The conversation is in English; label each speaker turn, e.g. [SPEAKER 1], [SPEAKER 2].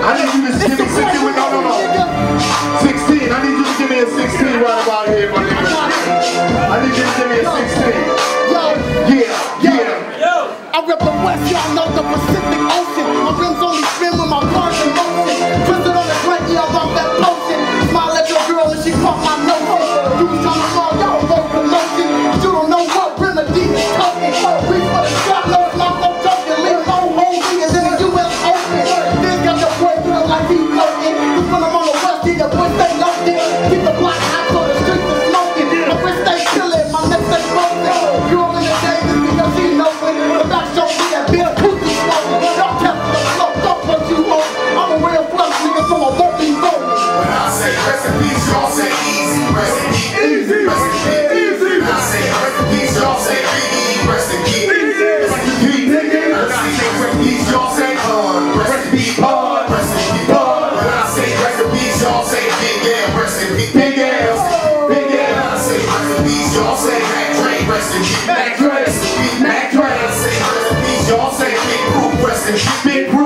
[SPEAKER 1] I need you to give me 16. No. 16. I need you to give me a 16 right about here, my nigga. I need you to give me a 16. Yeah.
[SPEAKER 2] I rep the West, y'all know the Pacific Ocean. My rims only spin when my car's in motion. Twisted on the track, yeah, I'm off that potion. Smile at your girl and she caught my notion. You was trying to call y'all for promotion. You don't know what remedy is talking. Reach for the shot, no, it's not no joking. Leave no home niggas in the U.S. Open. This got your boy feeling like he's floating. Cause when I'm on the West, yeah, your boy stay loaded. Keep the block hot so the streets is smoking. My wrist stay chillin', my neck stay frozen. You all in the day just because she knows it. The back show me that beer pussy smoking. Don't test the flow, don't what you want. I'm a real flush nigga, so I won't be voting.
[SPEAKER 3] When I say rest in peace, y'all say easy. Rest in peace, easy. Rest in peace, easy. When I say rest in peace, y'all say easy. Rest in peace, easy. Rest in peace, nigga. When I say rest in peace, y'all say hard. Rest in peace, hard. Rest in peace, hard. When I say rest in peace, y'all say big ass. Rest in peace, big ass. Big ass. When I say rest in peace, y'all say Mac Dre. Rest in peace, Mac Dre. Mac Dre. When I say rest in peace, y'all say Big Proof. Rest in peace, Big Proof.